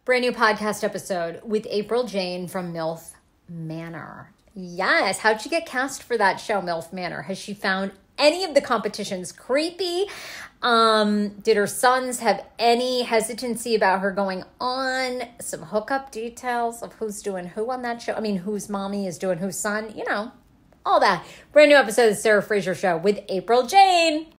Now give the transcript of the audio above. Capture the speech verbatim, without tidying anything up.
Brand new podcast episode with April Jayne from MILF Manor. Yes, how'd she get cast for that show, MILF Manor? Has she found any of the competitions creepy? Um, did her sons have any hesitancy about her going on? Some hookup details of who's doing who on that show? I mean, whose mommy is doing whose son? You know, all that. Brand new episode of the Sarah Fraser Show with April Jayne.